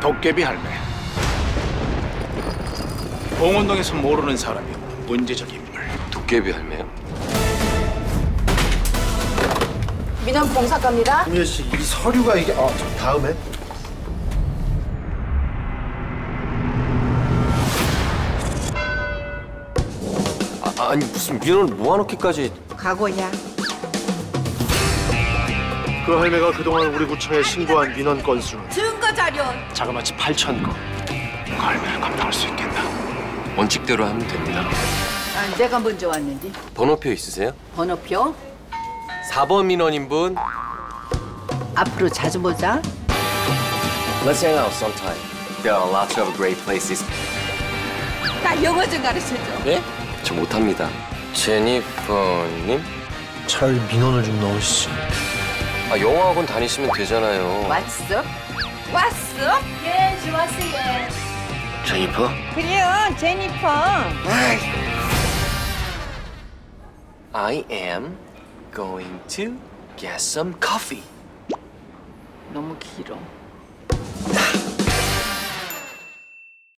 도깨비 할매. 봉원동에서 모르는 사람이 없는 문제적 인물. 도깨비 할매요? 민원 봉사과입니다. 김예 씨, 이 서류가 이게 저 다음에 아니 무슨 민원을 모아놓기까지. 각오야. 그 할매가 그동안 우리 구청에 신고한 민원 건수는 증거 자료. 자그마치 8,000건. 그 할매를 감당할 수 있겠나? 원칙대로 하면 됩니다. 아, 내가 먼저 왔는데. 번호표 있으세요? 번호표? 4번 민원인 분. 앞으로 자주 보자. Let's hang out sometime. There are lots of great places. 나 영어 좀 가르쳐줘. 네? 저 못합니다. 제니퍼님? 차라리 민원을 좀 넣으시지. 아, 영어학원 다니시면 되잖아요. 왔어? 왔어? 예, 좋았어요. 제니퍼? 그래요, 제니퍼. I am going to get some coffee. 너무 길어.